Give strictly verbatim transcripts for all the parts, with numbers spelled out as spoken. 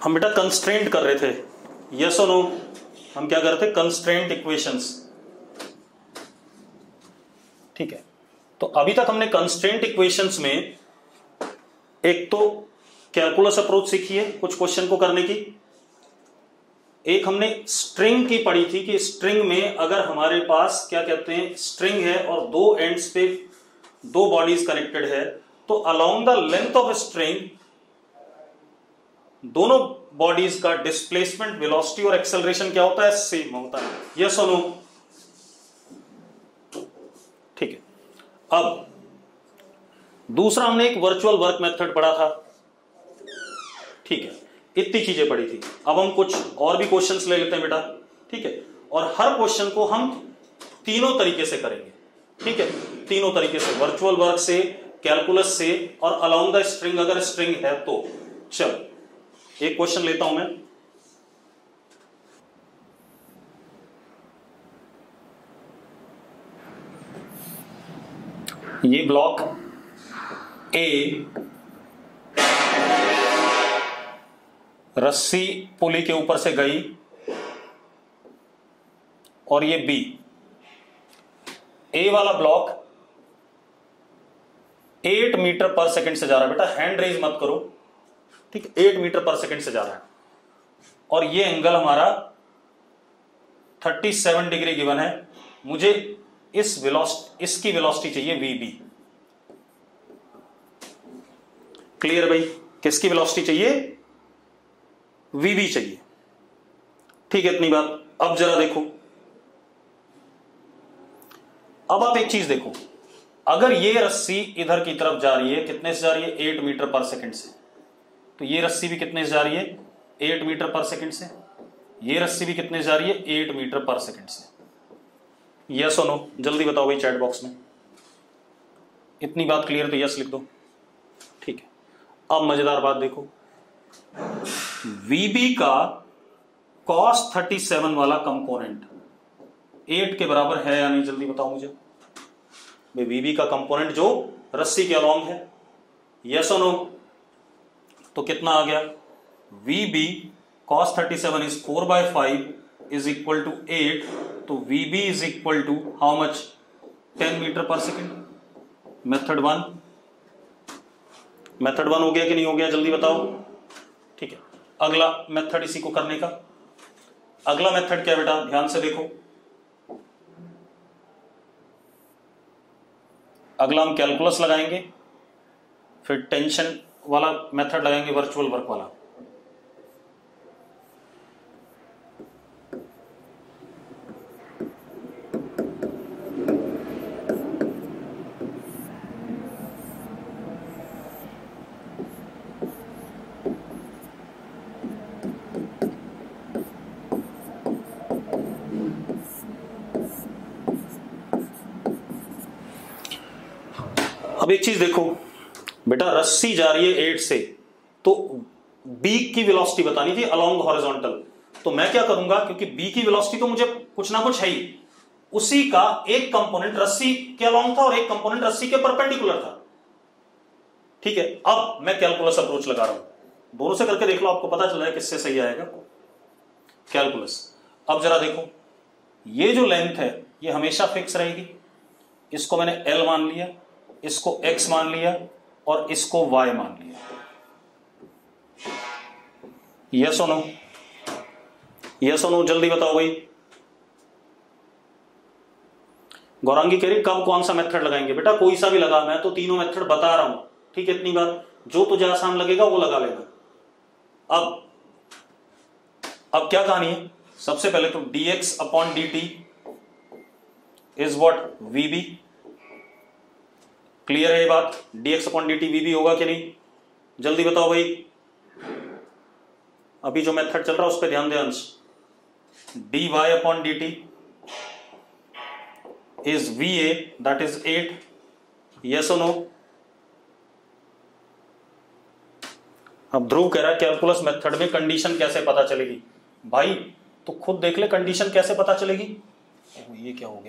हम बेटा कंस्ट्रेंट कर रहे थे, यस और नो? हम क्या कर रहे थे? Constraint equations. ठीक है, तो अभी तक हमने कंस्ट्रेंट इक्वेशंस में एक तो कैलकुलस अप्रोच सीखी है कुछ क्वेश्चन को करने की, एक हमने स्ट्रिंग की पढ़ी थी कि स्ट्रिंग में अगर हमारे पास क्या कहते हैं स्ट्रिंग है और दो एंड्स पे दो बॉडीज कनेक्टेड है, तो along the length of string दोनों बॉडीज का डिस्प्लेसमेंट, वेलोसिटी और एक्सेलरेशन क्या होता है? सेम होता है, यस और नो? ठीक है, अब दूसरा हमने एक वर्चुअल वर्क मेथड पढ़ा था। ठीक है, इतनी चीजें पढ़ी थी। अब हम कुछ और भी क्वेश्चंस ले लेते हैं बेटा। ठीक है, और हर क्वेश्चन को हम तीनों तरीके से करेंगे। ठीक है, तीनों तरीके से, वर्चुअल वर्क से, कैलकुलस से और अलोंग द स्ट्रिंग अगर स्ट्रिंग है तो। चलो एक क्वेश्चन लेता हूं मैं। ये ब्लॉक ए रस्सी पुली के ऊपर से गई और ये बी, ए वाला block eight metre per second से जा रहा है। बेटा हैंड रेज मत करो, ठीक है, एट मीटर पर सेकंड से जा रहा है और ये एंगल हमारा थर्टी सेवन डिग्री गिवन है। मुझे इस वेलोसिटी, इसकी वेलोसिटी चाहिए वी बी। क्लियर भाई? किसकी वेलोसिटी चाहिए? वी बी चाहिए। ठीक है, इतनी बात। अब जरा देखो, अब आप एक चीज देखो, अगर ये रस्सी इधर की तरफ जा रही है, कितने से जा रही है? एट मीटर पर सेकंड से, तो ये रस्सी भी कितने से जा रही है? एट मीटर पर सेकंड से। ये रस्सी भी कितने से जा रही है? एट मीटर पर सेकंड से। यस और नो? जल्दी बताओ भाई चैट बॉक्स में। इतनी बात क्लियर तो यस लिख दो। ठीक है, अब मजेदार बात देखो, वीबी का कॉस थर्टी सेवन वाला कंपोनेंट एट के बराबर है या नहीं? जल्दी बताओ मुझे भाई, वीबी का कंपोनेंट जो रस्सी के अलोंग है, यस और नो? तो कितना आ गया? VB cos thirty seven is four by five is equal to eight, तो VB is equal to how much? Ten metre per second. Method one, method one हो गया कि नहीं हो गया? जल्दी बताओ। ठीक है, अगला मेथड इसी को करने का। अगला मेथड क्या बेटा? ध्यान से देखो, अगला हम कैलकुलस लगाएंगे, फिर टेंशन वाला मेथड लगाएंगे, वर्चुअल वर्क वाला। अब एक चीज देखो बेटा, रस्सी जा रही है एट से, तो बी की वेलोसिटी बतानी थी अलोंग हॉरिजॉन्टल। तो मैं क्या करूंगा, क्योंकि बी की वेलोसिटी तो मुझे कुछ ना कुछ है ही, उसी का एक कंपोनेंट रस्सी के अलोंग था और एक कंपोनेंट रस्सी के परपेंडिकुलर था। ठीक है, अब मैं कैलकुलस अप्रोच लगा रहा हूं, दोनों से करके देख लो, आपको पता चल रहा है किससे सही आएगा कैलकुलस। अब जरा देखो, ये जो लेंथ है ये हमेशा फिक्स रहेगी, इसको मैंने एल मान लिया, इसको x मान लिया और इसको y मान लिया। यस और नो? यस और नो? जल्दी बताओ भाई। गौरांगी कह रही कब कौन सा मेथड लगाएंगे? बेटा कोई सा भी लगा, मैं तो तीनों मेथड बता रहा हूं। ठीक है, इतनी बात, जो तुझे आसान लगेगा वो लगा लेना। अब अब क्या कहानी है? सबसे पहले तो dx upon dt is what? vb। Clear है ये बात? dx अपॉन dt vb होगा कि नहीं? जल्दी बताओ भाई। अभी जो मेथड चल रहा है उस पर ध्यान दे Ansh. dy upon dt is va, that is eight. Yes और नो? अब ध्रुव कह रहा है कैलकुलस मेथड में कंडीशन कैसे पता चलेगी? भाई तो खुद देख ले, कंडीशन कैसे पता चलेगी? ये क्या हो गया?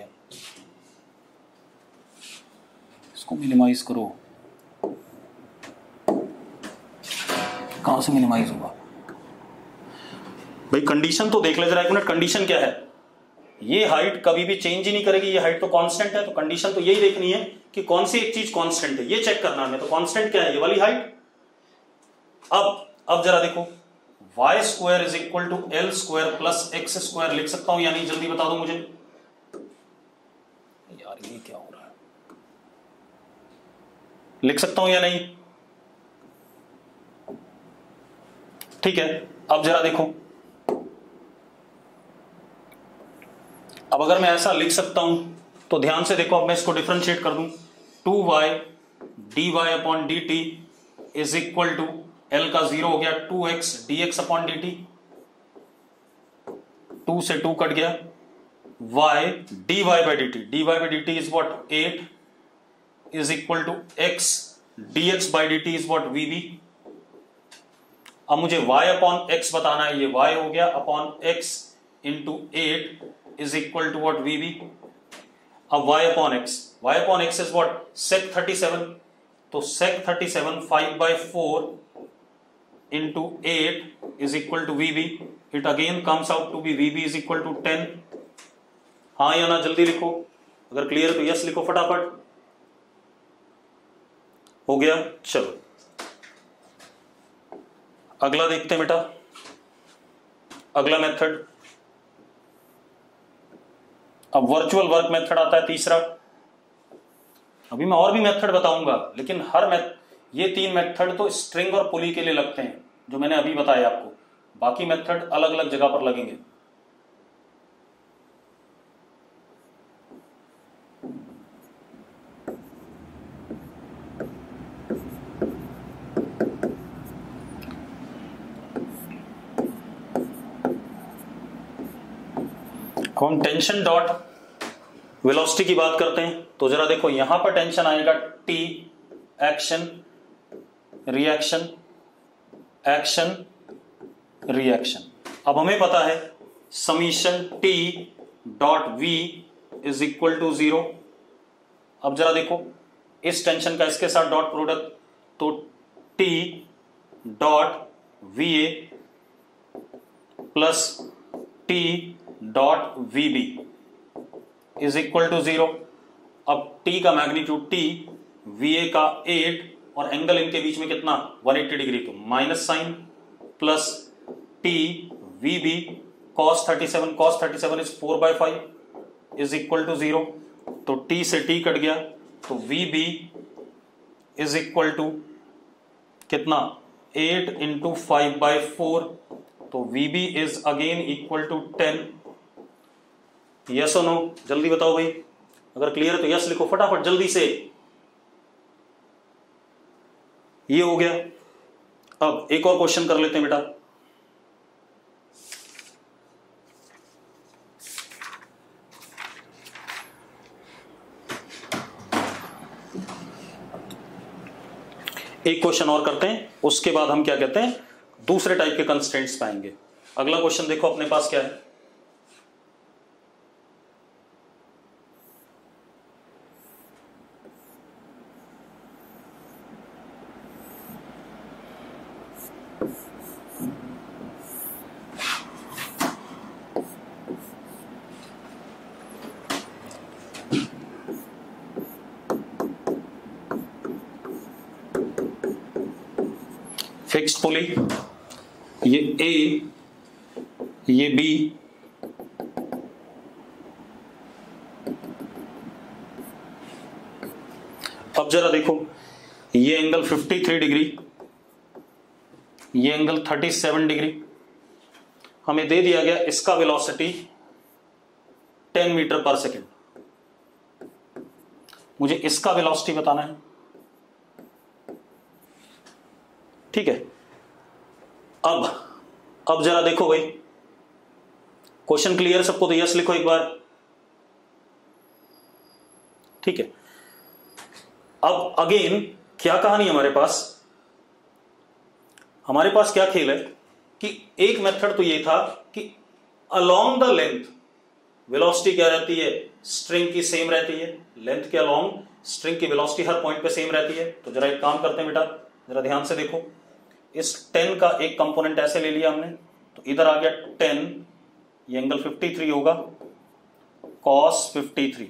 इसको मिनिमाइज करो। कहां से मिनिमाइज होगा? भाई कंडीशन तो देख ले जरा एक मिनट, कंडीशन क्या है? ये हाइट कभी भी चेंज ही नहीं करेगी, ये हाइट तो कांस्टेंट है, तो कंडीशन तो यही देखनी है कि कौन सी एक चीज कांस्टेंट है, ये चेक करना है। तो कांस्टेंट क्या है? ये वाली हाइट। अब अब जरा देखो, Y square is equal to L square plus X square लिख सकता हूं या नहीं? जल्दी बता दो मुझे यार, ये क्या हो रहा है? लिख सकता हूं या नहीं? ठीक है, अब जरा देखो, अब अगर मैं ऐसा लिख सकता हूं तो ध्यान से देखो, अब मैं इसको डिफरेंशिएट कर दूं, two Y D Y upon D T is equal to L का जीरो हो गया, two X D X upon D T, two से टू कट गया, y dy by dt, dy by dt is what eight is equal to x dx by dt is what vb। अब मुझे y upon x बताना है, ये y हो गया upon x into eight is equal to what vb। अब y upon x, y upon x is what sec thirty seven, तो sec thirty seven five by four into eight is equal to vb। It again comes out to be vb is equal to ten. हाँ या ना? जल्दी लिखो, अगर clear तो yes लिखो फटाफट। हो गया, चलो अगला देखते हैं बेटा, अगला मेथड। अब वर्चुअल वर्क मेथड आता है तीसरा। अभी मैं और भी मेथड बताऊंगा, लेकिन हर मेथ ये तीन मेथड तो स्ट्रिंग और पुली के लिए लगते हैं जो मैंने अभी बताया आपको, बाकी मेथड अलग अलग जगह पर लगेंगे। अब हम टेंशन डॉट वेलोसिटी की बात करते हैं, तो जरा देखो यहां पर टेंशन आएगा T, action reaction, action reaction. अब हमें पता है summation T dot V is equal to zero. अब जरा देखो इस टेंशन का इसके साथ डॉट प्रोडक्ट, तो T dot V A plus T dot V B is equal to zero. अब टी का मैग्नीट्यूड टी, वी ए का एट, और एंगल इनके बीच में कितना वन एटी डिग्री, तो minus sign, plus T V B cos thirty seven, cos thirty seven is four by five is equal to zero. तो टी से टी कट गया, तो V B is equal to कितना eight into five by four, तो V B is again equal to ten. Yes और no? जल्दी बताओ भाई, अगर क्लियर है तो यस लिखो फटाफट जल्दी से। ये हो गया। अब एक और क्वेश्चन कर लेते हैं बेटा। एक क्वेश्चन और करते हैं, उसके बाद हम क्या कहते हैं दूसरे टाइप के कंस्ट्रेंट्स पाएंगे। अगला क्वेश्चन देखो अपने पास क्या है। फिक्स्ड पुली, ये ए, ये बी, अब जरा देखो ये एंगल फिफ्टी थ्री डिग्री, ये एंगल थर्टी सेवन डिग्री, हमें दे दिया गया इसका velocity ten metre per second. मुझे इसका वेलोसिटी बताना है, ठीक है। अब अब जरा देखो भाई, क्वेश्चन क्लियर सबको? तो यस लिखो एक बार, ठीक है। अब अगेन क्या कहानी हमारे पास, हमारे पास क्या खेल है कि एक मेथड तो ये था कि अलोंग द लेंथ वेलोसिटी क्या रहती है, स्ट्रिंग की सेम रहती है, लेंथ के अलोंग स्ट्रिंग की वेलोसिटी हर पॉइंट पे सेम रहती है। तो जरा एक काम करते हैं बेटा, जरा ध्यान से देखो, इस टेन का एक कंपोनेंट ऐसे ले लिया हमने, तो इधर आ गया टेन, ये एंगल फिफ्टी थ्री होगा, कॉस फिफ्टी थ्री।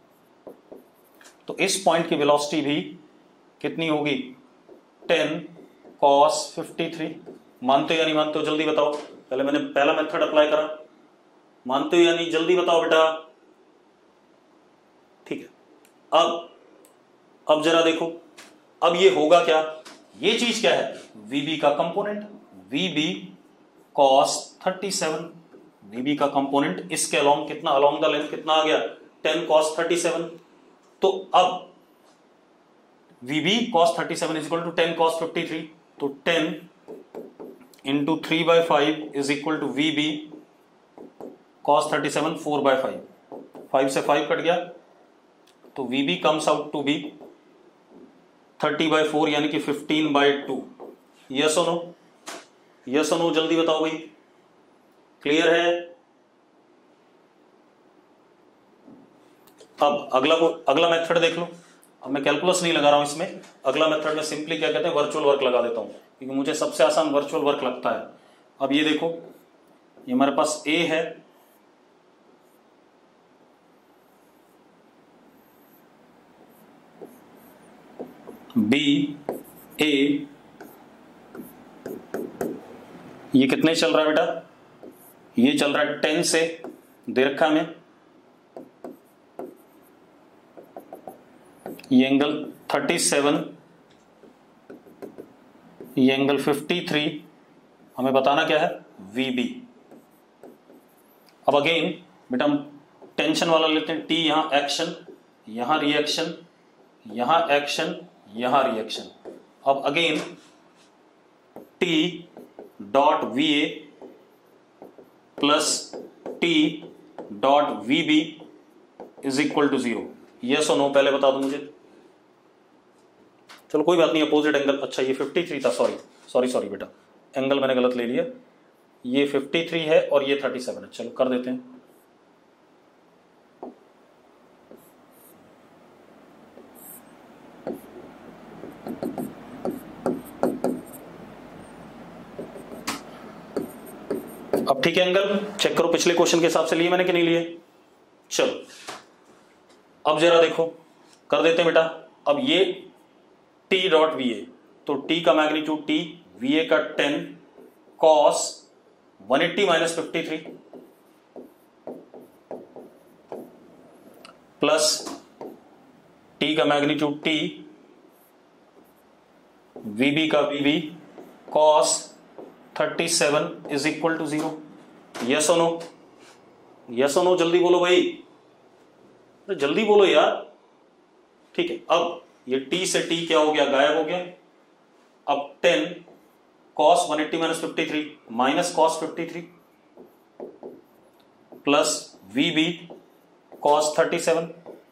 तो इस पॉइंट की वेलोसिटी भी कितनी होगी, टेन कॉस फिफ्टी थ्री। मानते हो या नहीं मानते हो, जल्दी बताओ। पहले मैंने पहला मेथड अप्लाई करा, मानते हो या नहीं, जल्दी बताओ बेटा। ठीक है, अब अब जरा देखो, अब ये होगा क्या, ये चीज क्या है, वीबी का component, VB cos thirty seven. VB का कंपोनेंट इसके अलोंग कितना, अलोंग द लेंथ कितना आ गया, टेन कॉस थर्टी सेवन। तो अब VB cos thirty seven is equal to ten cos fifty three. तो ten into three by five is equal to VB cos thirty seven, four by five, five से five cut गया, तो VB comes out to be thirty by four यानी कि fifteen by two. Yes और no, yes और no, जल्दी बताओ भाई, क्लियर है। अब अगला को अगला मेथड देख लो। अब मैं कैलकुलस नहीं लगा रहा हूं इसमें, अगला मेथड में सिंपली क्या कहते हैं, वर्चुअल वर्क लगा देता हूं, क्योंकि मुझे सबसे आसान वर्चुअल वर्क लगता है। अब ये देखो, ये हमारे पास ए है, बी, ए, ये कितने चल रहा है बेटा, ये चल रहा है टेन से दे रखा में, ये एंगल थर्टी सेवन, ये एंगल फिफ्टी थ्री, हमें बताना क्या है, वीबी। अब अगेन बेटा हम टेंशन वाला लेते हैं, टी यहां एक्शन, यहां रिएक्शन, यहां एक्शन, यहां रिएक्शन। अब again T dot V A plus T dot V B is equal to zero. Yes और नो पहले बता दो मुझे। चलो कोई बात नहीं, अपोजिट एंगल, अच्छा ये फिफ्टी थ्री था, सॉरी सॉरी सॉरी बेटा, एंगल मैंने गलत ले लिया, ये फिफ्टी थ्री है और ये थर्टी सेवन है। चलो कर देते हैं। अब ठीक है, एंगल चेक करो, पिछले क्वेश्चन के हिसाब से लिए मैंने कि नहीं लिए। चलो अब जरा देखो, कर देते हैं बेटा। अब ये टी डॉट वी ए, तो टी का मैग्नीट्यूड टी, वी ए का ten cos one eighty minus fifty three plus T का मैग्नीट्यूड टी, वीबी का VB cos thirty seven is equal to zero. Yes और नो, यस और no, जल्दी बोलो भाई, अरे जल्दी बोलो यार। ठीक है, अब ये t से t क्या हो गया, गायब हो गया। अब ten cos one eighty minus fifty three minus cos fifty three plus V B cos thirty seven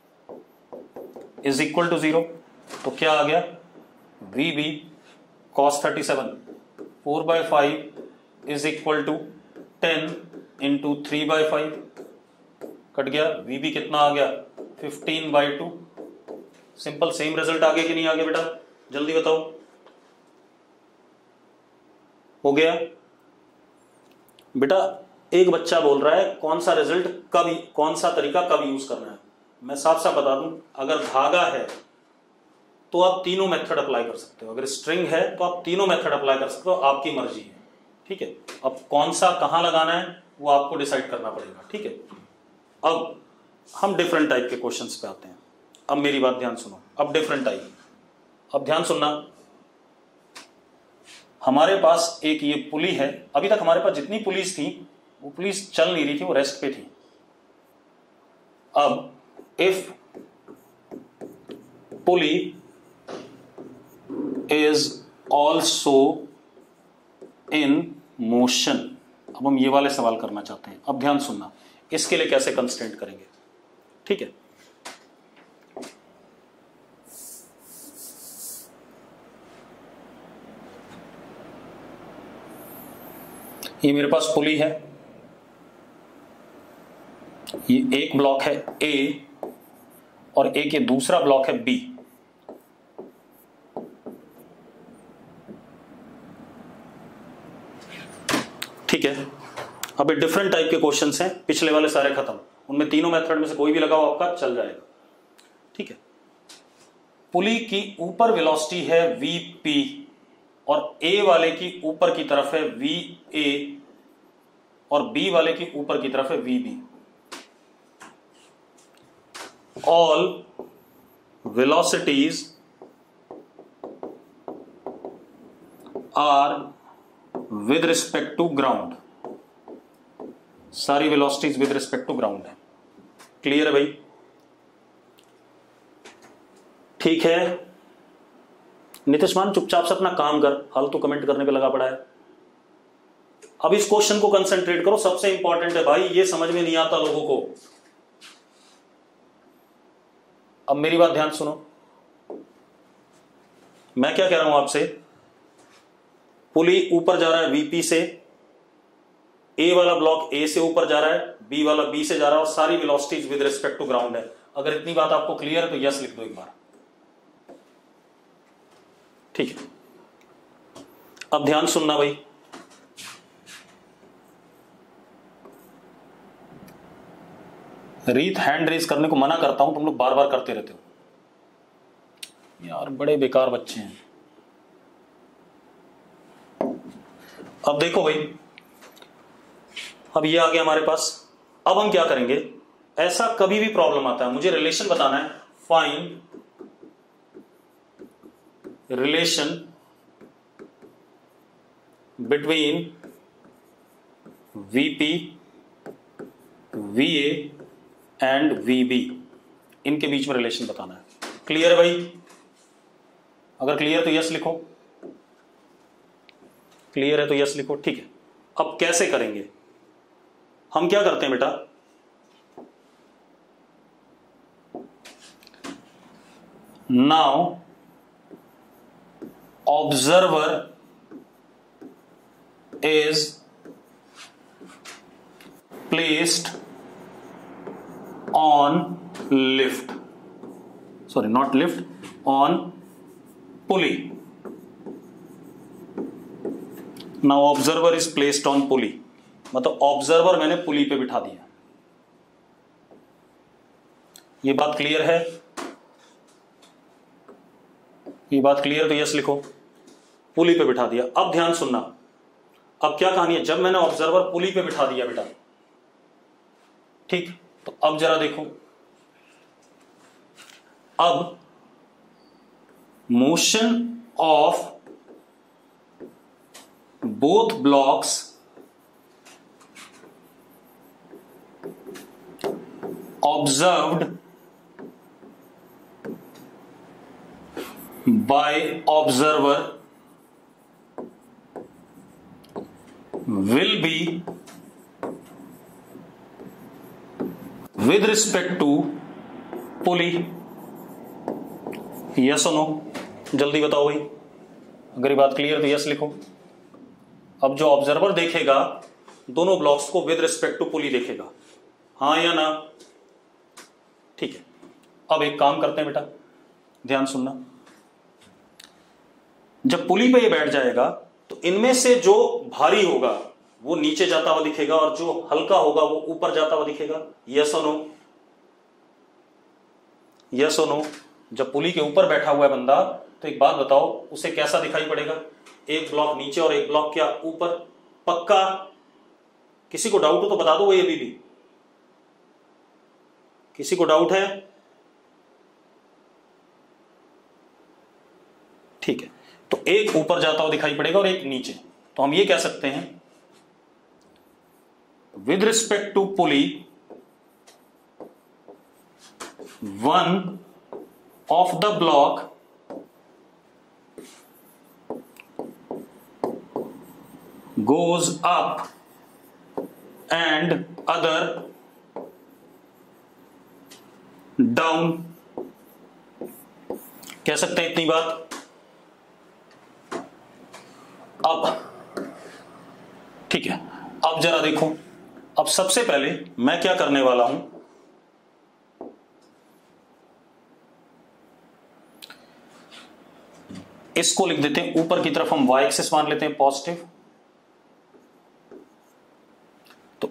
is equal to zero. तो क्या आ गया, V B cos thirty seven four by five is equal to ten into three by five, cut गया, V B कितना आ गया, fifteen by two. Simple, same result आ गया कि नहीं आ गया बेटा, जल्दी बताओ। हो गया बेटा। एक बच्चा बोल रहा है कौन सा रिजल्ट कब, कौन सा तरीका कब यूज करना है। मैं साफ साफ बता दूं, अगर धागा है तो आप तीनों मेथड अप्लाई कर सकते हो, अगर स्ट्रिंग है तो आप तीनों मेथड अप्लाई कर सकते हो, आपकी मर्जी है। ठीक है, अब कौन सा कहां लगाना है वो आपको डिसाइड करना पड़ेगा। ठीक है, अब हम डिफरेंट टाइप के क्वेश्चंस पे आते हैं। अब मेरी बात ध्यान सुनो, अब डिफरेंट टाइप, अब ध्यान सुनना। हमारे पास एक ये पुली है, अभी तक हमारे पास जितनी पुलिस थी वो पुलिस चल नहीं रही थी, वो रेस्ट पे थी। अब if pulley is also in motion, अब हम ये वाले सवाल करना चाहते हैं। अब ध्यान सुनना, इसके लिए कैसे कंस्ट्रेंट करेंगे। ठीक है, ये मेरे पास पुली है, ये एक ब्लॉक है ए और एक ये दूसरा ब्लॉक है बी। ठीक है, अब ये डिफरेंट टाइप के क्वेश्चंस हैं, पिछले वाले सारे खत्म, उनमें तीनों मेथड में से कोई भी लगाओ आपका चल जाएगा। ठीक है, पुली की ऊपर वेलोसिटी है वी पी और ए वाले की ऊपर की तरफ है वी ए और बी वाले की ऊपर की तरफ है V B. All velocities are with respect to ground, सारी velocities with respect to ground है। क्लियर है भाई? ठीक है, नितिश मान चुपचाप से अपना काम कर, हाल तो कमेंट करने पे लगा पड़ा है। अब इस क्वेश्चन को कंसंट्रेट करो, सबसे इंपॉर्टेंट है भाई, ये समझ में नहीं आता लोगों को। अब मेरी बात ध्यान सुनो, मैं क्या कह रहा हूं आपसे, पुली ऊपर जा रहा है वीपी से, ए वाला ब्लॉक ए से ऊपर जा रहा है, बी वाला बी से जा रहा है और सारी velocities with respect to ground है। अगर इतनी बात आपको क्लियर है तो यस लिख दो एक बार। ठीक है, अब ध्यान सुनना भाई, रीत हैंड रेज करने को मना करता हूं, तुम लोग बार बार करते रहते हो यार, बड़े बेकार बच्चे हैं। अब देखो भाई, अब ये आ गया हमारे पास। अब हम क्या करेंगे, ऐसा कभी भी प्रॉब्लम आता है, मुझे रिलेशन बताना है, find relation between VP, VA and VB, इनके बीच में रिलेशन बताना है। क्लियर है भाई? अगर क्लियर तो यस लिखो, क्लियर है तो यस लिखो। ठीक है, अब कैसे करेंगे, हम क्या करते हैं बेटा, now observer is placed on lift, sorry not lift, on pulley. Now observer is placed on pulley, मतलब ऑब्जर्वर मैंने पुली पे बिठा दिया। ये बात क्लियर है? ये बात क्लियर तो यस लिखो, पुली पे बिठा दिया। अब ध्यान सुनना, अब क्या कहानी है, जब मैंने ऑब्जर्वर पुली पे बिठा दिया बेटा, ठीक, तो अब जरा देखो, अब motion of both blocks observed by observer will be with respect to pulley, yes or no? जल्दी बताओ भाई, अगर ये बात क्लियर तो यस लिखो। अब जो ऑब्जर्वर देखेगा दोनों ब्लॉक्स को विद रिस्पेक्ट टू पुली देखेगा, हाँ या ना? ठीक है, अब एक काम करते हैं बेटा, ध्यान सुनना, जब पुली पे ये बैठ जाएगा तो इनमें से जो भारी होगा वो नीचे जाता हुआ दिखेगा और जो हल्का होगा वो ऊपर जाता हुआ दिखेगा। यस और नो? यस और नो? जब पुली के ऊपर बैठा हुआ है बंदा, तो एक बात बताओ, उसे कैसा दिखाई पड़ेगा? एक ब्लॉक नीचे और एक ब्लॉक क्या ऊपर? पक्का? किसी को डाउट हो तो बता दो भाई, अभी भी किसी को डाउट है? ठीक है, तो एक ऊपर जाता हुआ दिखाई पड़ेगा और एक नीचे, तो हम ये कह सकते हैं with respect to pulley one of the block goes up and other down, कह सकते हैं इतनी बात। अब ठीक है, अब जरा देखो, अब सबसे पहले मैं क्या करने वाला हूं, इसको लिख देते हैं ऊपर की तरफ, हम वाई एक्सिस मान लेते हैं पॉजिटिव,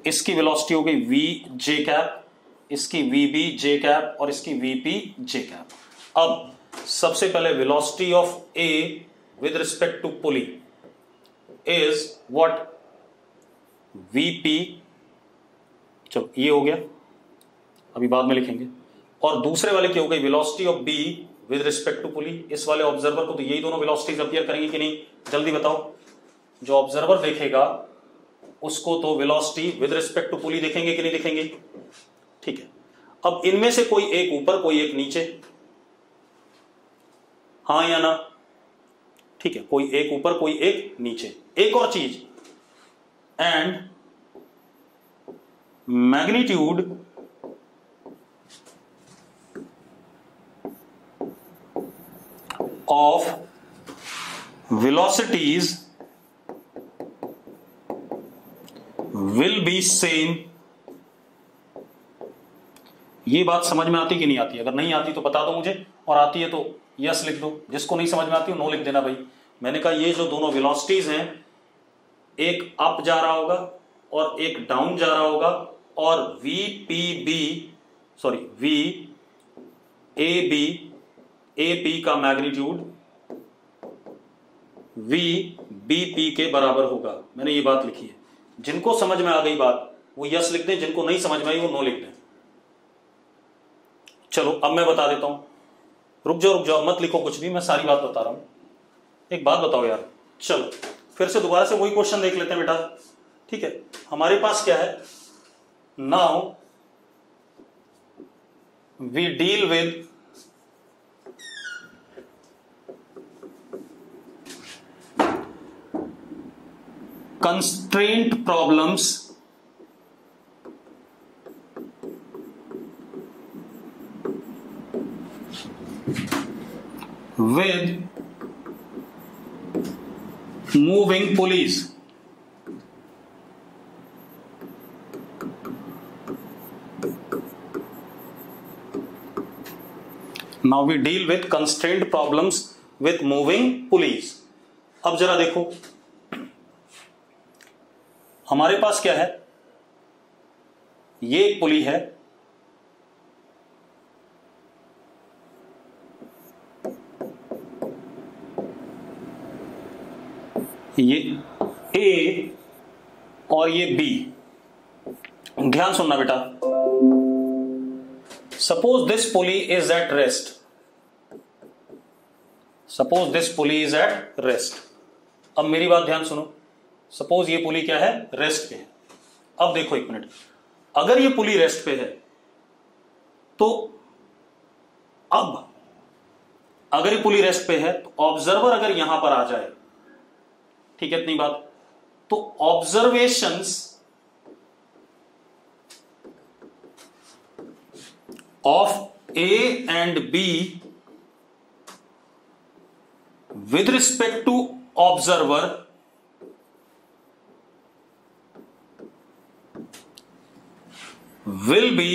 इसकी वेलोसिटी हो गई वी जे कैप, इसकी वी बी जे कैप और इसकी वी पी जे कैप। अब सबसे पहले velocity of A with respect to pulley is what, V P, चलो ये हो गया, अभी बाद में लिखेंगे। और दूसरे वाले की हो गई velocity of B with respect to pulley. इस वाले ऑब्जर्वर को तो यही दोनों वेलोसिटीज अपीयर करेंगी कि नहीं, जल्दी बताओ। जो ऑब्जर्वर देखेगा उसको तो velocity with respect to pulley देखेंगे कि नहीं देखेंगे, ठीक है। अब इनमें से कोई एक ऊपर कोई एक नीचे, हां या ना, ठीक है, कोई एक ऊपर कोई एक नीचे। एक और चीज, and magnitude of velocities will be same. ये बात समझ में आती कि नहीं आती? अगर नहीं आती तो बता दो मुझे, और आती है तो यस लिख दो, जिसको नहीं समझ में आती हो नो लिख देना भाई। मैंने कहा ये जो दोनों वेलोसिटीज हैं, एक अप जा रहा होगा और एक डाउन जा रहा होगा, और V P B sorry V A B A P का मैग्नीट्यूड वी बी पी के बराबर होगा। मैंने ये बात लिखी है। जिनको समझ में आ गई बात वो यस लिख दें, जिनको नहीं समझ में आई वो नो लिख दें। चलो अब मैं बता देता हूं, रुक जाओ रुक जाओ, मत लिखो कुछ भी, मैं सारी बात बता रहा हूं। एक बात बताओ यार, चलो फिर से दोबारा से वही क्वेश्चन देख लेते हैं बेटा, ठीक है। हमारे पास क्या है, now we deal with constraint problems with moving pulleys। Now we deal with constraint problems with moving pulleys। अब जरा देखो हमारे पास क्या है, ये एक पुली है, ये ए और ये बी। ध्यान सुनना बेटा, suppose this pulley is at rest, suppose this pulley is at rest. अब मेरी बात ध्यान सुनो, सपोज ये पुली क्या है, रेस्ट पे है। अब देखो एक मिनट, अगर ये पुली रेस्ट पे है तो अब अगर ये पुली रेस्ट पे है तो ऑब्जर्वर अगर यहां पर आ जाए, ठीक है इतनी बात, तो observations of A and B with respect to observer will be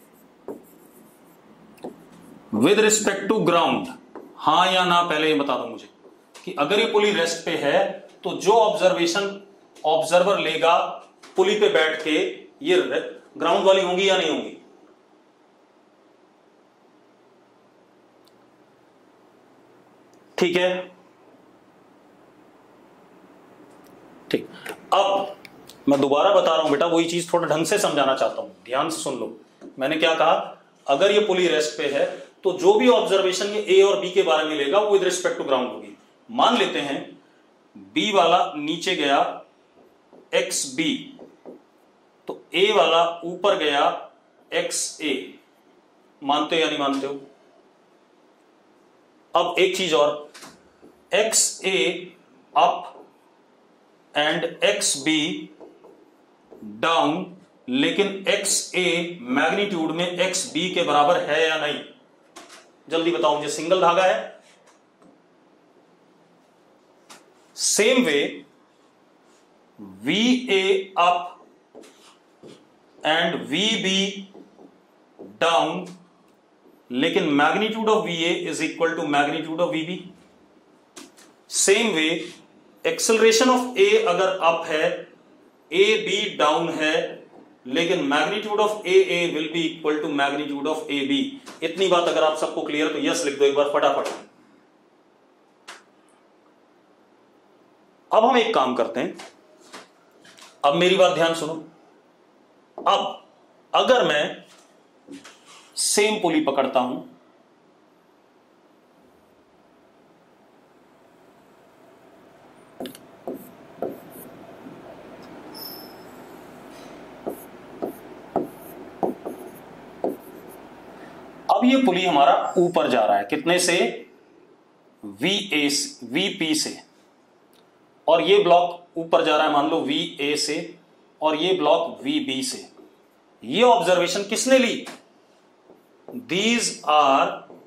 with respect to ground। हां या ना पहले ये बता दो मुझे कि अगर ये पुली रेस्ट पे है तो जो ऑब्जर्वेशन ऑब्जर्वर लेगा पुली पे बैठ के, ये ग्राउंड वाली होंगी या नहीं होंगी? ठीक है, ठीक। अब मैं दोबारा बता रहा हूं बेटा, वही चीज थोड़ा ढंग से समझाना चाहता हूं, ध्यान से सुन लो। मैंने क्या कहा, अगर ये पुली रेस्ट पे है तो जो भी ऑब्जर्वेशन ये ए और बी के बारे में लेगा वो विद रिस्पेक्ट टू ग्राउंड होगी। मान लेते हैं बी वाला नीचे गया एक्स बी, तो ए वाला ऊपर गया एक्स ए। मानते हो या नहीं मानते हो? अब एक चीज और, X A up and X B down, लेकिन एक्स ए मैग्नीट्यूड में एक्स बी के बराबर है या नहीं? जल्दी बताओ मुझे, सिंगल धागा है। Same way V A up and V B down, लेकिन magnitude of V A is equal to magnitude of V B. Same way acceleration of A अगर अप है, ए बी डाउन है, लेकिन magnitude of A A will be equal to magnitude of A B. इतनी बात अगर आप सबको clear, तो यस लिख दो एक बार फटाफट। अब हम एक काम करते हैं, अब मेरी बात ध्यान सुनो। अब अगर मैं सेम पुली पकड़ता हूं, अब ये पुली हमारा ऊपर जा रहा है, कितने से? वी ए वी पी से, और ये ब्लॉक ऊपर जा रहा है मान लो वी ए से, और ये ब्लॉक वी बी से। ये ऑब्जर्वेशन किसने ली? These are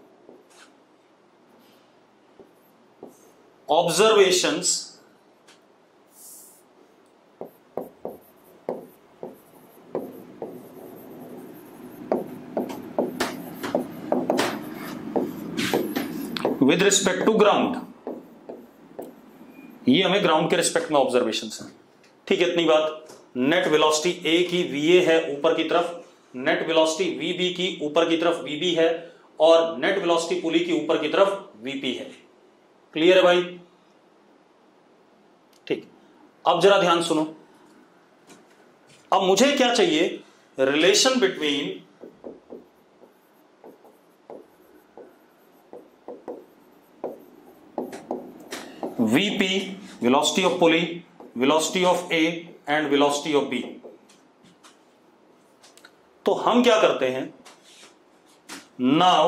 observations with respect to ground. ये हमें ग्राउंड के रिस्पेक्ट में ऑब्जर्वेशन है। ठीक है, इतनी बात। नेट वेलोसिटी ए की वी ए है ऊपर की तरफ, नेट वेलोसिटी वी बी की ऊपर की तरफ वी बी है, और नेट वेलोसिटी पुली की ऊपर की तरफ वी पी है। क्लियर है भाई? ठीक, अब जरा ध्यान सुनो। अब मुझे क्या चाहिए? Relation between Vp, velocity of pulley, velocity of A and velocity of B। तो हम क्या करते हैं? Now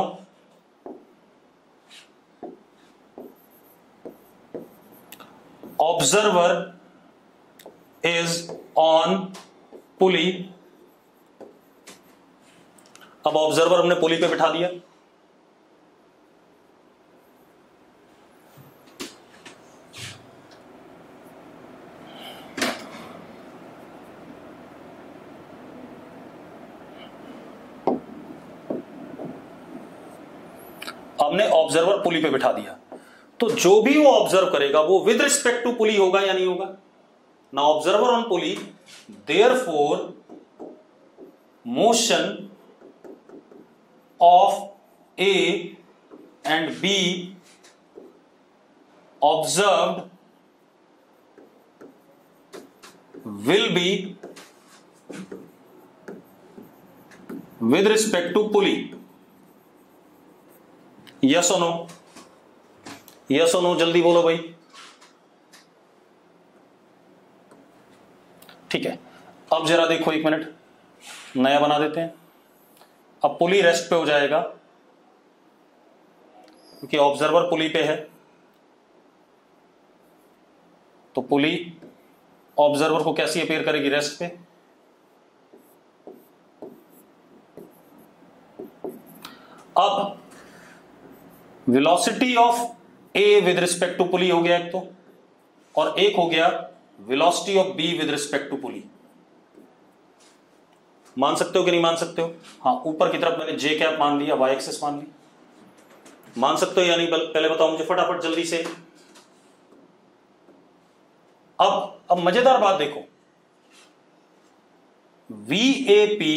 observer is on pulley। अब ऑब्जर्वर हमने पुली पे बिठा दिया। हमने ऑब्जर्वर पुली पे बिठा दिया, तो जो भी वो ऑब्जर्व करेगा वो विद रिस्पेक्ट टू पुली होगा या नहीं होगा? ना observer on pulley, therefore motion of A and B observed will be with respect to pulley. Yes और नो? यस और नो, जल्दी बोलो भाई। ठीक है, अब जरा देखो, एक मिनट नया बना देते हैं। अब पुली रेस्ट पे हो जाएगा क्योंकि ऑब्जर्वर पुली पे है, तो पुली ऑब्जर्वर को कैसी अपीयर करेगी? रेस्ट पे। अब velocity of A with respect to pulley हो गया एक तो, और एक हो गया velocity of B with respect to pulley. मान सकते हो कि नहीं मान सकते हो? हाँ, ऊपर की तरफ मैंने जे कैप मान लिया, वाई एक्सिस मान ली। मान सकते हो या नहीं? पहले बताओ मुझे फटाफट जल्दी से। अब अब मजेदार बात देखो, V A P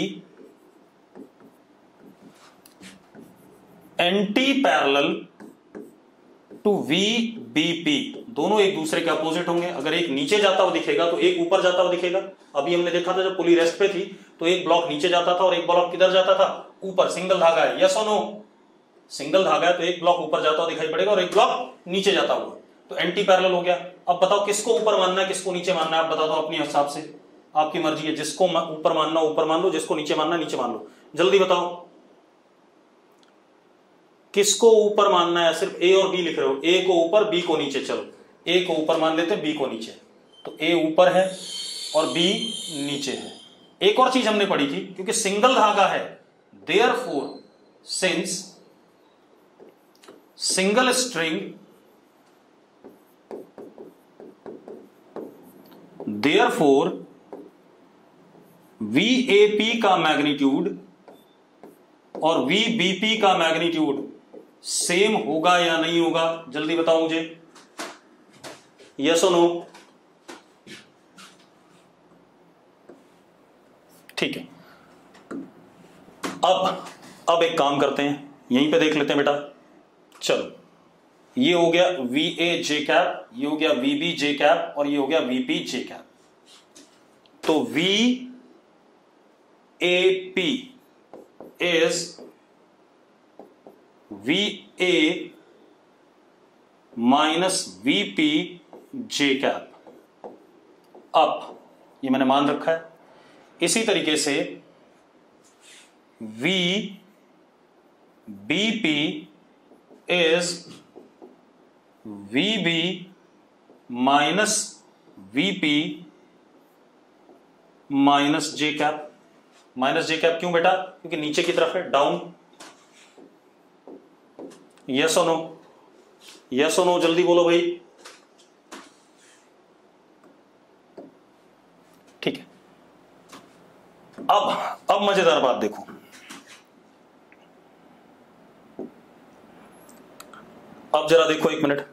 anti parallel to V B P, दोनों एक दूसरे के अपोजिट होंगे। अगर एक नीचे जाता हुआ दिखेगा तो एक ऊपर जाता हुआ दिखेगा। अभी हमने देखा था जब पुली रेस्ट पे थी तो एक ब्लॉक नीचे जाता था और एक ब्लॉक किधर जाता था? ऊपर। सिंगल धागा है, यस और नो? सिंगल धागा है तो एक ब्लॉक ऊपर जाता हुआ दिखाई पड़ेगा और एक ब्लॉक नीचे जाता हुआ, तो एंटी पैरेलल हो गया। अब बताओ किसको ऊपर मानना है, किसको नीचे मानना है? आप बता दो अपने हिसाब से, आपकी मर्जी है। जिसको ऊपर मानना ऊपर मान लो, जिसको नीचे मानना नीचे मान लो। जल्दी बताओ किसको ऊपर मानना है? सिर्फ ए और बी लिख रहे हो, ए को ऊपर बी को नीचे। चलो ए को ऊपर मान लेते हैं, बी को नीचे, तो ए ऊपर है और बी नीचे है। एक और चीज हमने पढ़ी थी, क्योंकि सिंगल धागा है, therefore since single string therefore V A P का मैग्नीट्यूड और वी बी पी का मैग्नीट्यूड सेम होगा या नहीं होगा? जल्दी बताओ मुझे, यस और नो? ठीक है, अब अब एक काम करते हैं, यहीं पे देख लेते हैं बेटा। चलो, ये हो गया वी ए जे कैप, ये हो गया वी बी जे कैप, और ये हो गया वी पी जे कैप। तो V A P is V A minus V P J cap. अब ये मैंने मान रखा है। इसी तरीके से V B P is V B minus V P minus J cap. Minus J cap क्यों बेटा? क्योंकि नीचे की तरफ है, डाउन। यस और नो? यस और नो जल्दी बोलो भाई। ठीक है, अब अब मजेदार बात देखो। अब जरा देखो एक मिनट।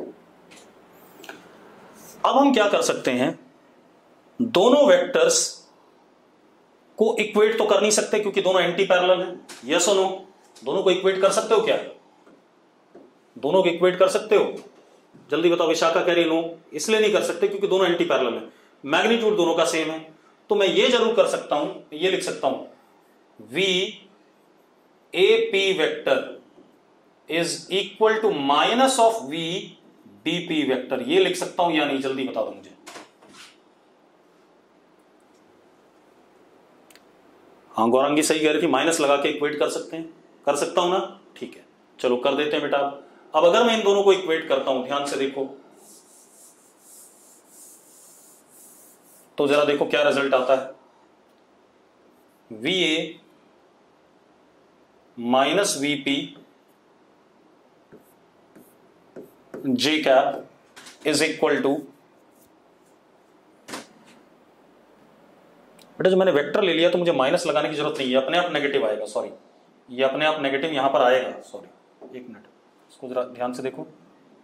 अब हम क्या कर सकते हैं, दोनों वेक्टर्स को इक्वेट तो कर नहीं सकते क्योंकि दोनों एंटी पैरेलल हैं। यस और नो? दोनों को इक्वेट कर सकते हो क्या? दोनों को इक्वेट कर सकते हो? जल्दी बताओ। विशाखा कह रही नो, इसलिए नहीं कर सकते क्योंकि दोनों एंटी पैरेलल हैं, मैग्नीट्यूड दोनों का सेम है। तो मैं ये जरूर कर सकता हूं, ये लिख सकता हूं V A P vector is equal to minus of V B P vector. ये लिख सकता हूं या नहीं? जल्दी बता दो मुझे। हाँ, गौरंगी सही कह रही थी, माइनस लगा के इक्वेट कर सकते हैं। कर सकता हूं ना? ठीक है, चलो कर देते हैं बेटा। अब अगर मैं इन दोनों को इक्वेट करता हूं, ध्यान से देखो, तो जरा देखो क्या रिजल्ट आता है। V A minus V P J cap is equal to, बेटा जो मैंने वेक्टर ले लिया तो मुझे माइनस लगाने की जरूरत नहीं है, अपने आप नेगेटिव आएगा। सॉरी, ये अपने आप नेगेटिव यहां पर आएगा। सॉरी, एक मिनट, इसको जरा ध्यान से देखो।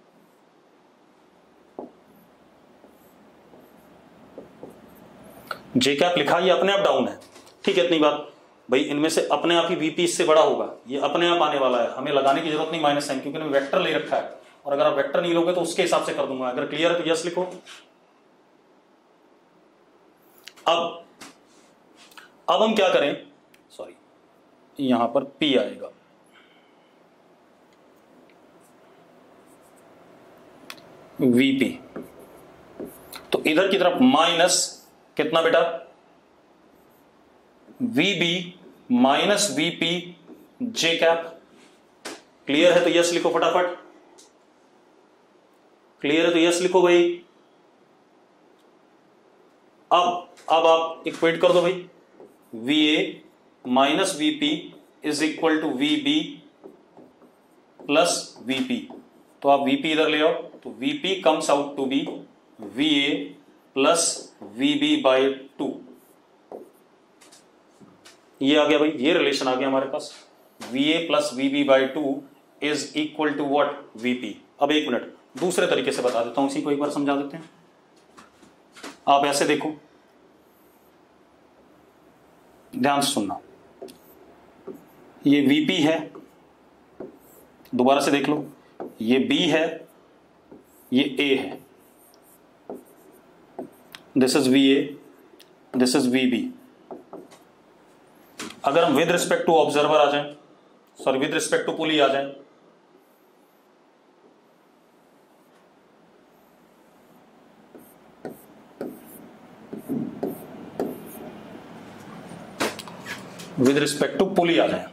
जे कैप लिखा, ये अपने आप डाउन है। ठीक है, इतनी बात भाई, इनमें से अपने आप ही वीपी इससे बड़ा होगा, ये अपने आप आने वाला है, हमें लगाने की जरूरत नहीं माइनस साइन, क्योंकि मैंने वेक्टर ले रखा है। और अगर आप वेक्टर नहीं लोगे तो उसके हिसाब से कर दूंगा। अगर क्लियर है तो यस लिखो। अब अब हम क्या करें, सॉरी, यहां पर पी आएगा, वीपी, तो इधर की तरफ माइनस कितना बेटा? V B minus V P J cap. Clear है तो यस लिखो फटाफट। क्लियर है तो यस लिखो भाई। अब अब आप इक्वेट कर दो भाई। V A minus V P is equal to V B plus V P. तो आप वीपी इधर ले आओ, तो V P comes out to be V A plus V B by two. ये आ गया भाई, ये रिलेशन आ गया हमारे पास। V A plus V B by two is equal to what? V P. अब एक मिनट, दूसरे तरीके से बता देता हूं, इसी को एक बार समझा देते हैं। आप ऐसे देखो, ध्यान से सुनना। ये वीपी है, दोबारा से देख लो, ये बी है, ये ए है। This is V A, this is V B. अगर हम विद रिस्पेक्ट टू ऑब्जर्वर आ जाएं, sorry with respect to pulley आ जाएं, विद रिस्पेक्ट टू पुली आ जाए,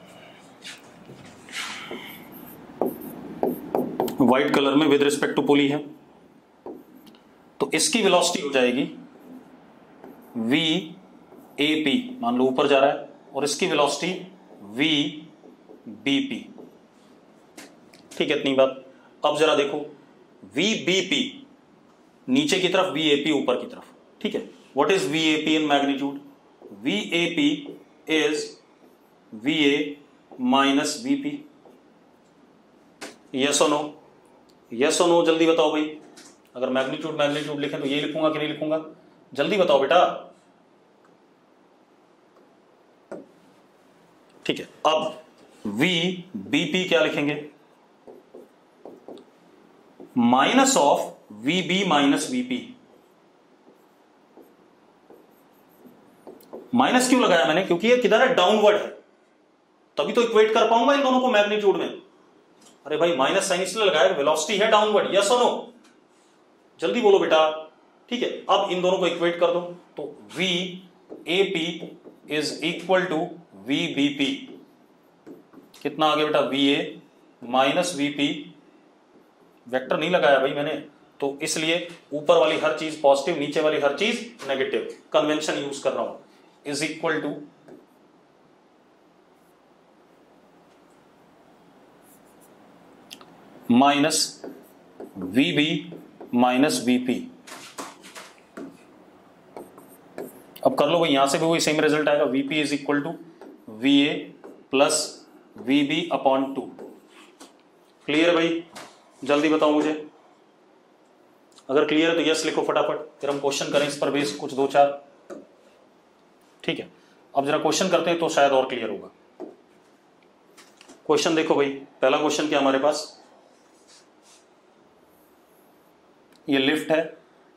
व्हाइट कलर में विद रिस्पेक्ट टू पुली है, तो इसकी वेलोसिटी हो जाएगी वी ए पी, मान लो ऊपर जा रहा है, और इसकी वेलोसिटी वी बी पी। ठीक है, इतनी बात। अब जरा देखो, वी बी पी नीचे की तरफ, वी ए पी ऊपर की तरफ। ठीक है, what is V A P in magnitude? V A P is V A minus V P. Yes और नो? यस और नो जल्दी बताओ भाई। अगर मैग्नीट्यूड मैग्नीट्यूड लिखें तो ये लिखूंगा कि नहीं लिखूंगा? जल्दी बताओ बेटा। ठीक है, अब V बीपी क्या लिखेंगे, minus of V B minus V P. Minus क्यों लगाया मैंने, क्योंकि ये किधर है, डाउनवर्ड है, तभी तो इक्वेट कर पाऊंगा इन दोनों को मैग्नीट्यूड में। अरे भाई माइनस साइन इसलिए लगाया, वेलोसिटी है डाउनवर्ड, यस और नो, जल्दी बोलो बेटा। ठीक है, अब इन दोनों को इक्वेट कर दो, तो V A P is equal to V B P. कितना आ गया बेटा, V A minus V P. Vector नहीं लगाया भाई मैंने, तो इसलिए ऊपर वाली हर चीज पॉजिटिव, नीचे वाली हर चीज नेगेटिव, कन्वेंशन यूज कर रहा हूं, is equal to minus V B minus V P. अब कर लो भाई, यहां से भी वही सेम रिजल्ट आएगा, V P is equal to V A plus V B upon two. Clear भाई, जल्दी बताओ मुझे, अगर क्लियर है तो यस लिखो फटाफट, फिर हम क्वेश्चन करें इस पर बेस कुछ दो चार। ठीक है, अब जरा क्वेश्चन करते हैं तो शायद और क्लियर होगा। क्वेश्चन देखो भाई, पहला क्वेश्चन क्या हमारे पास, ये लिफ्ट है,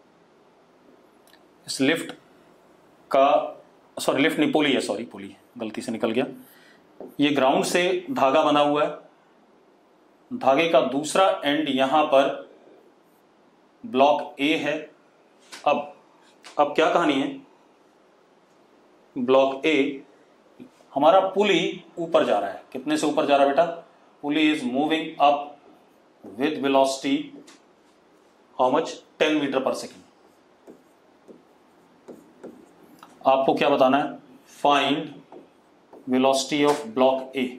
इस लिफ्ट का, सॉरी लिफ्ट नहीं, पुली है, सॉरी पुली गलती से निकल गया। ये ग्राउंड से धागा बना हुआ है, धागे का दूसरा एंड यहां पर ब्लॉक ए है। अब अब क्या कहानी है, ब्लॉक ए हमारा पुली ऊपर जा रहा है, कितने से ऊपर जा रहा है बेटा, pulley is moving up with velocity how much, ten metre per second. आपको क्या बताना है, find velocity of block A,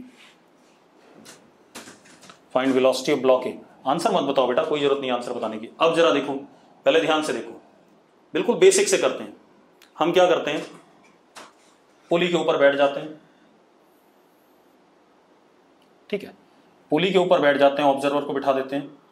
find velocity of block A. Answer मत बताओ बेटा, कोई जरूरत नहीं आंसर बताने की। अब जरा देखो, पहले ध्यान से देखो, बिल्कुल बेसिक से करते हैं। हम क्या करते हैं, पुली के ऊपर बैठ जाते हैं, ठीक है, पुली के ऊपर बैठ जाते हैं, ऑब्जर्वर को बिठा देते हैं,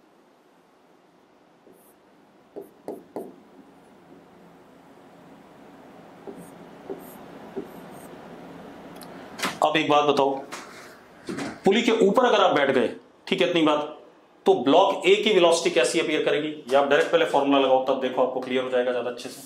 अब एक बात बताओ, पुली के ऊपर अगर आप बैठ गए, ठीक है, इतनी बात, तो ब्लॉक ए की वेलोसिटी कैसी अपीयर करेगी, या आप डायरेक्ट पहले फॉर्मूला लगाओ, तब देखो आपको क्लियर हो जाएगा ज्यादा अच्छे से।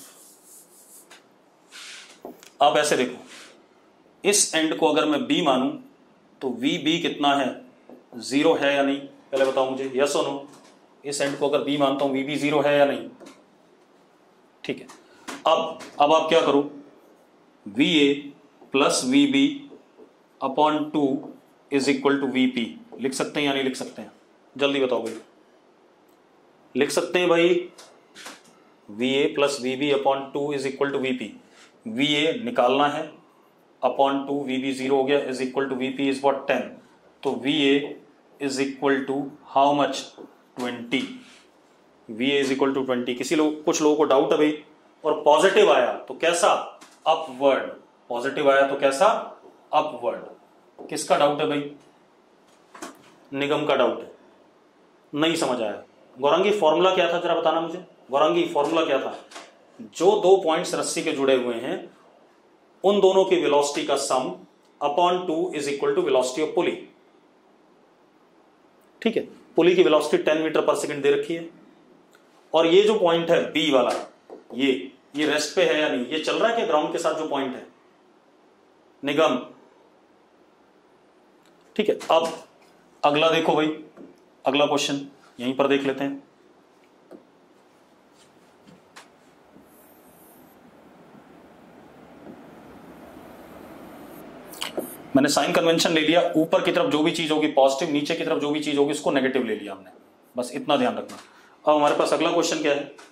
आप ऐसे देखो, इस एंड को अगर मैं बी मानूं तो वी बी कितना है, जीरो है या नहीं, पहले बताओ मुझे, यस और नो। इस एंड को अगर बी मानता हूं, वी बी जीरो है या नहीं, ठीक है। अब अब आप क्या करो, V A plus V B upon two is equal to V P. लिख सकते हैं या नहीं लिख सकते हैं, जल्दी बताओ भाई, लिख सकते हैं भाई, V A plus V B upon two is equal to V P. V A निकालना है, upon two, V B zero हो गया, is equal to V P is what, ten. तो V A is equal to how much, twenty. V A is equal to twenty. किसी लोग, कुछ लोगों को डाउट है भाई, और पॉजिटिव आया तो कैसा, अपवर्ड, पॉजिटिव आया तो कैसा, अपवर्ड। किसका डाउट है भाई, निगम का डाउट है, नहीं समझ आया। गौरंगी फॉर्मूला क्या था जरा बताना मुझे, गौरंगी फॉर्मूला क्या था, जो दो पॉइंट्स रस्सी के जुड़े हुए हैं उन दोनों की वेलोसिटी का sum upon two is equal to velocity of pulley. ठीक है, पुली की velocity ten metre per second दे रखी है, और ये जो पॉइंट है बी वाला, ये ये रेस्ट पे है या नहीं, ये चल रहा है क्या ग्राउंड के साथ जो पॉइंट है, निगम। ठीक है, अब अगला देखो भाई, अगला क्वेश्चन यहीं पर देख लेते हैं। मैंने साइन कन्वेंशन ले लिया, ऊपर की तरफ जो भी चीज होगी पॉजिटिव, नीचे की तरफ जो भी चीज होगी उसको नेगेटिव ले लिया हमने, बस इतना ध्यान रखना। अब हमारे पास अगला क्वेश्चन क्या है,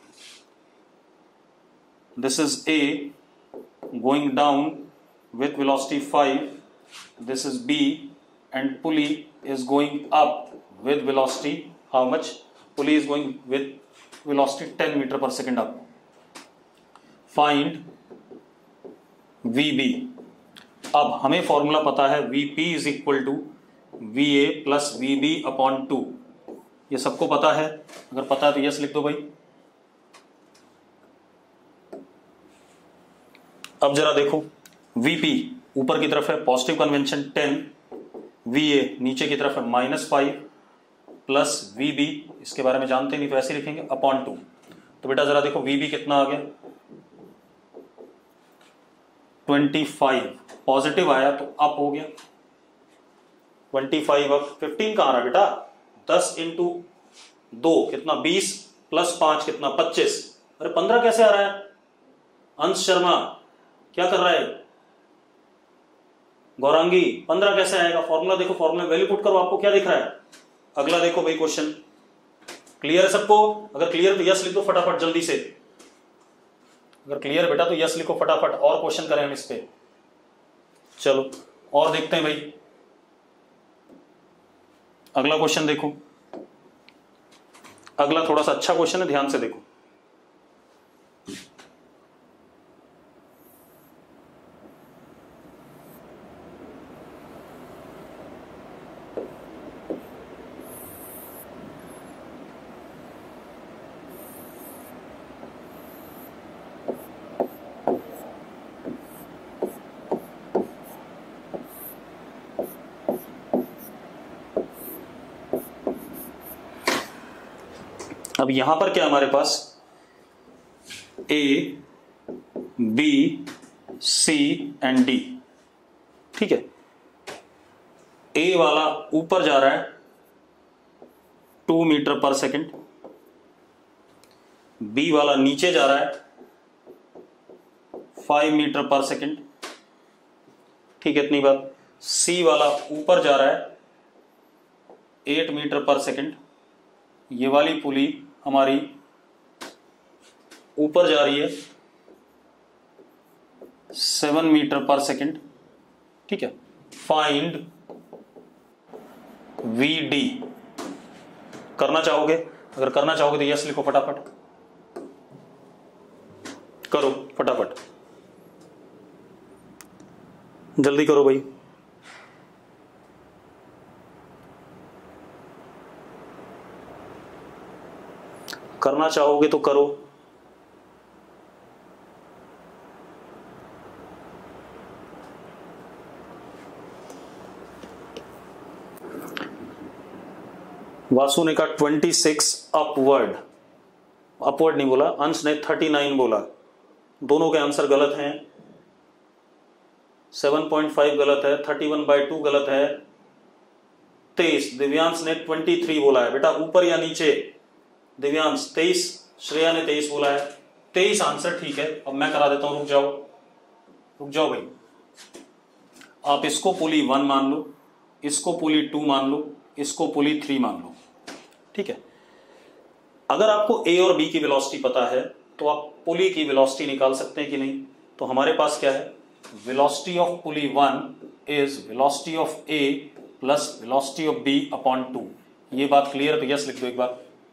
this is A going down with velocity five, this is B and pulley is going up with velocity how much, pulley is going with velocity ten meter per second up. Find V B. अब हमें formula पता है V P is equal to V A plus V B upon two, ये सबको पता है, अगर पता है तो यस लिख दो भाई। अब जरा देखो, V P ऊपर की तरफ है positive convention ten, V A नीचे की तरफ है minus five plus V B, इसके बारे में जानते नहीं तो ऐसे लिखेंगे अपॉन टू। तो बेटा जरा देखो वी बी कितना आ गया ट्वेंटी फाइव, पॉजिटिव आया तो अप हो गया ट्वेंटी फाइव अप। फिफ्टीन कहां रहा बेटा, दस इंटू दो कितना बीस प्लस पांच कितना पच्चीस। अरे पंद्रह कैसे आ रहा है? अंश शर्मा क्या कर रहा है? गौरांगी पंद्रह कैसे आएगा? फॉर्मूला देखो, फॉर्मूला वैल्यू पुट करो, आपको क्या दिख रहा है? अगला देखो भाई क्वेश्चन, क्लियर है सबको? अगर क्लियर तो यस लिख दो फटाफट जल्दी से। अगर क्लियर है बेटा तो यस लिखो फटाफट, और क्वेश्चन करें हम इस पे। चलो और देखते हैं भाई, अगला क्वेश्चन देखो। अगला थोड़ा सा अच्छा क्वेश्चन है, ध्यान से देखो। अब यहां पर क्या हमारे पास A B C and D, ठीक है। ए वाला ऊपर जा रहा है two metre per second, B वाला नीचे जा रहा है फाइव मीटर पर सेकंड, ठीक है इतनी बात। सी वाला ऊपर जा रहा है एट मीटर पर सेकंड, ये वाली पुली हमारी ऊपर जा रही है सेवन मीटर पर सेकंड, ठीक है। फाइंड वी डी करना चाहोगे? अगर करना चाहोगे तो यस लिखो फटाफट, करो फटाफट, जल्दी करो भाई। करना चाहोगे तो करो। वासु ने कहा ट्वेंटी सिक्स अपवर्ड, अपवर्ड नहीं बोला, अंश ने थर्टी नाइन बोला। दोनों के आंसर गलत हैं। सेवन पॉइंट फाइव गलत है, थर्टी वन बाई टू गलत है, तेईस। दिव्यांश ने ट्वेंटी थ्री बोला है। बेटा ऊपर या नीचे? दिव्यांश तेईस, श्रेया ने तेईस बोला है। तेईस आंसर ठीक है। अब मैं करा देता हूं, रुक जाओ रुक जाओ भाई। आप इसको पुली वन मान लो, इसको पुली टू मान लो, इसको पुली थ्री मान लो, ठीक है। अगर आपको ए और बी की वेलोसिटी पता है तो आप पुली की वेलोसिटी निकाल सकते हैं कि नहीं? तो हमारे पास क्या है, velocity of pulley one is velocity of A plus velocity of B upon two. ये बात क्लियर है तो यस लिख दो एक बार।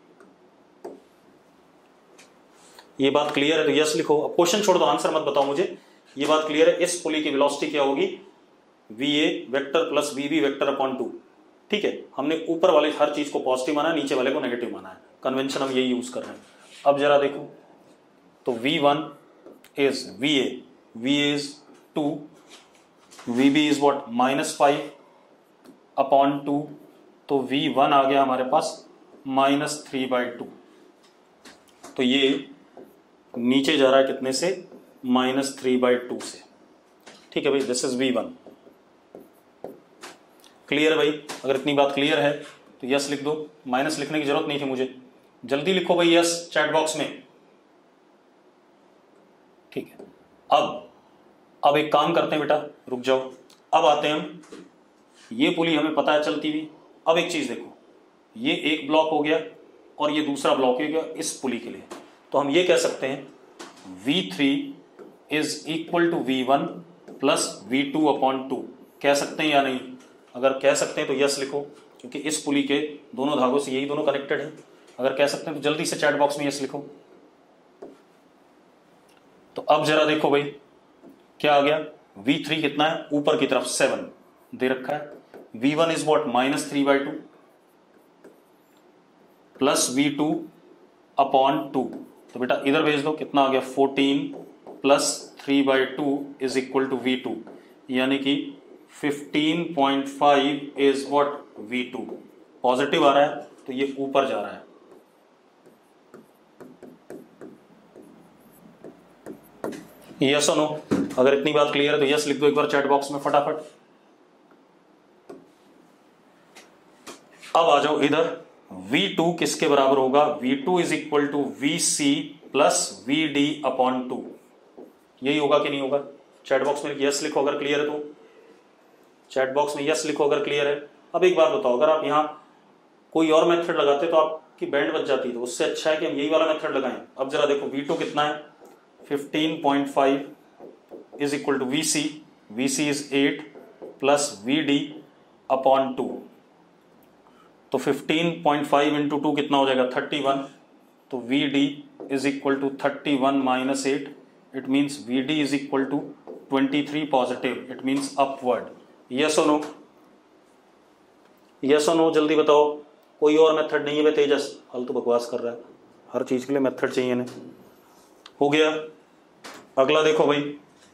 ये बात क्लियर है तो यस लिखो। अब क्वेश्चन छोड़ दो, आंसर मत बताओ मुझे। ये बात क्लियर है, इस पुली की वेलोसिटी क्या होगी? V A vector plus V B vector upon two, ठीक है। हमने ऊपर वाले हर चीज को पॉजिटिव माना है, नीचे वाले को नेगेटिव माना है। कन्वेंशन हम यही यूज कर रहे हैं। अब जरा देखो तो V one is V A, V A is two, V B is what minus five upon two, तो वी वन आ गया हमारे पास माइनस थ्री बाई टू। तो ये नीचे जा रहा है कितने से? माइनस थ्री बाई टू से, ठीक है भाई। This is V one. Clear है भाई? अगर इतनी बात क्लियर है तो यस लिख दो। माइनस लिखने की जरूरत नहीं थी मुझे, जल्दी लिखो भाई यस चैट बॉक्स में, ठीक है। अब अब एक काम करते हैं बेटा, रुक जाओ। अब आते हैं हम, ये पुली हमें पता है चलती हुई। अब एक चीज देखो, ये एक ब्लॉक हो गया और ये दूसरा ब्लॉक हो गया इस पुली के लिए। तो हम ये कह सकते हैं V three is equal to V one plus V two upon two. कह सकते हैं या नहीं? अगर कह सकते हैं तो यस लिखो, क्योंकि इस पुली के दोनों धागों से यही दोनों कनेक्टेड है। अगर कह सकते हैं तो जल्दी से चैट बॉक्स में यस लिखो। तो अब जरा देखो भाई क्या आ गया। वी थ्री कितना है? ऊपर की तरफ सेवन दे रखा है। V one is what minus three by two plus V two upon two. तो बेटा इधर भेज दो, कितना आ गया? Fourteen plus three by two is equal to V two. यानी कि fifteen point five is what V two. Positive आ रहा है तो ये ऊपर जा रहा है। यस और नो? अगर इतनी बात क्लियर है तो यस लिख दो एक बार चैट बॉक्स में फटाफट। अब आ जाओ इधर, वी टू किसके बराबर होगा? V two is equal to V C plus V D upon two. यही होगा कि नहीं होगा? चैट बॉक्स में यस लिखो अगर क्लियर है तो। चैट बॉक्स में यस लिखो अगर क्लियर है। अब एक बात बताओ, अगर आप यहां कोई और मेथड लगाते तो आपकी बैंड बच जाती, तो उससे अच्छा है कि हम यही वाला मेथड लगाएं। अब जरा देखो वी टू कितना है? Fifteen point five is equal to V C, V C is eight plus V D upon two. तो fifteen point five into two कितना हो जाएगा? Thirty one. तो V D is equal to thirty one minus eight. It means V D is equal to twenty three positive. It means upward. Yes और no? Yes और no जल्दी बताओ। कोई और मेथड नहीं है भाई तेजस? हल तो बकवास कर रहा है, हर चीज के लिए मेथड चाहिए ना। हो गया। अगला देखो भाई,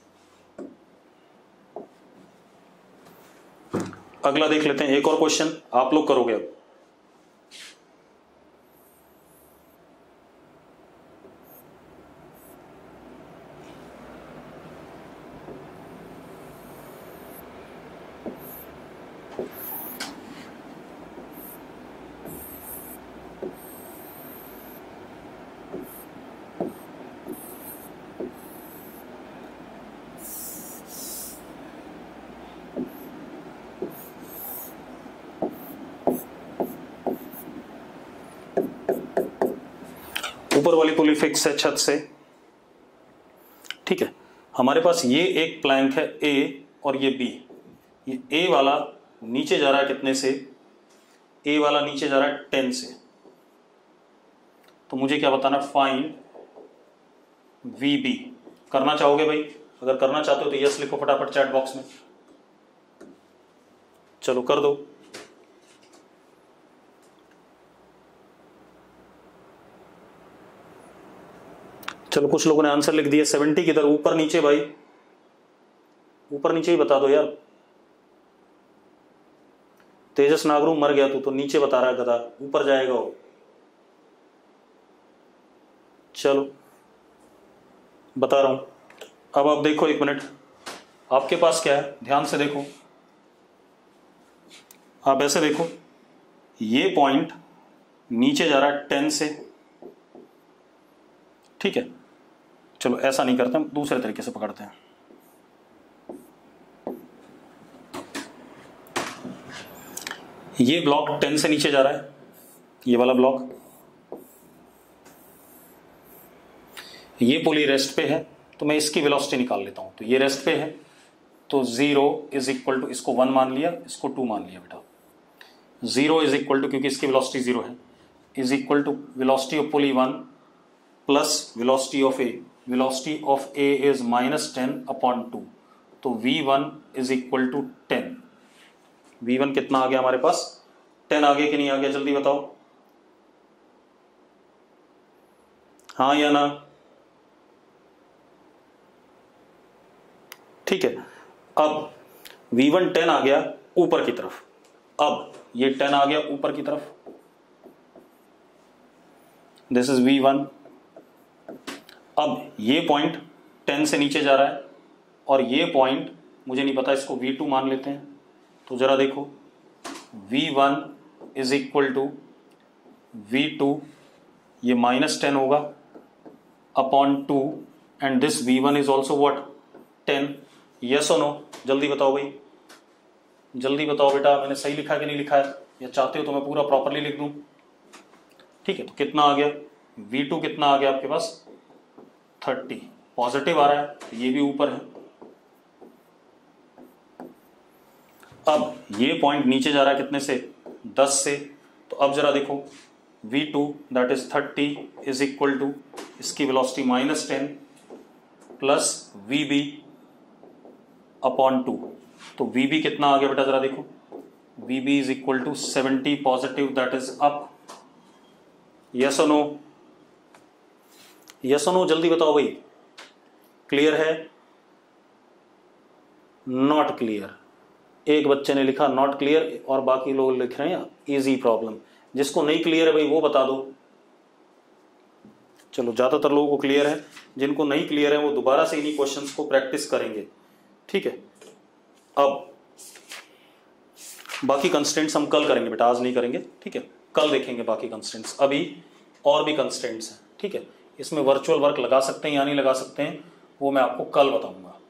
अगला देख लेते हैं। एक और क्वेश्चन आप लोग करोगे अब। ऊपर वाली पुली फिक्स है छत से, ठीक है। हमारे पास ये एक प्लैंक है ए और ये बी। ये ए वाला नीचे जा रहा है कितने से? ए वाला नीचे जा रहा है टेन से। तो मुझे क्या बताना? Find V B. करना चाहोगे भाई? अगर करना चाहते हो तो यस लिखो फटाफट चैट बॉक्स में। चलो कर दो। चलो कुछ लोगों ने आंसर लिख दिया। सेवेंटी किधर? ऊपर नीचे भाई, ऊपर नीचे ही बता दो यार। तेजस नागरू मर गया तू तो नीचे बता रहा है गधा, ऊपर जाएगा वो। चलो बता रहा हूं। अब आप देखो एक मिनट, आपके पास क्या है ध्यान से देखो। आप ऐसे देखो, ये पॉइंट नीचे जा रहा है टेन से, ठीक है। चलो ऐसा नहीं करते हम, दूसरे तरीके से पकड़ते हैं। ये ब्लॉक टेन से नीचे जा रहा है, ये वाला ब्लॉक। ये पुली रेस्ट पे है तो मैं इसकी वेलोसिटी निकाल लेता हूं। तो ये रेस्ट पे है तो जीरो इज इक्वल टू, इसको वन मान लिया, इसको टू मान लिया बेटा। जीरो इज इक्वल टू, क्योंकि इसकी वेलोसिटी जीरो है, is equal to velocity of pulley one plus velocity of A. Velocity of A is minus ten upon two. तो V one is equal to ten. V one कितना आ गया हमारे पास? Ten आ गया कि नहीं आ गया? जल्दी बताओ, हाँ या ना? ठीक है। अब वी वन टेन आ गया ऊपर की तरफ, अब ये टेन आ गया ऊपर की तरफ। This is V one. अब ये पॉइंट टेन से नीचे जा रहा है और ये पॉइंट मुझे नहीं पता, इसको वी टू मान लेते हैं। तो जरा देखो, V one is equal to V two, ये माइनस टेन होगा upon two, and this V one is also what? Ten. Yes और नो? जल्दी बताओ भाई, जल्दी बताओ बेटा, मैंने सही लिखा कि नहीं लिखा है? या चाहते हो तो मैं पूरा प्रॉपरली लिख दूं? ठीक है। तो कितना आ गया? वी टू कितना आ गया आपके पास? थर्टी। पॉजिटिव आ रहा है तो ये भी ऊपर है। अब ये पॉइंट नीचे जा रहा है कितने से? दस से। तो अब जरा देखो, V two that is thirty is equal to, इसकी velocity minus ten plus V B upon two. तो वी बी कितना आ गया बेटा? जरा देखो, V B is equal to seventy positive, that is up. Yes और नो? यस और नो जल्दी बताओ भाई, क्लियर है? नॉट क्लियर, एक बच्चे ने लिखा नॉट क्लियर और बाकी लोग लिख रहे हैं इजी प्रॉब्लम। जिसको नहीं क्लियर है भाई वो बता दो। चलो ज्यादातर लोगों को क्लियर है, जिनको नहीं क्लियर है वो दोबारा से इन्हीं क्वेश्चंस को प्रैक्टिस करेंगे, ठीक है। अब बाकी कंस्टेंट्स हम कल करेंगे बेटा, आज नहीं करेंगे, ठीक है। कल देखेंगे बाकी कंस्टेंट्स। अभी और भी कंस्टेंट्स हैं, ठीक है। इसमें वर्चुअल वर्क लगा सकते हैं या नहीं लगा सकते हैं वो मैं आपको कल बताऊंगा।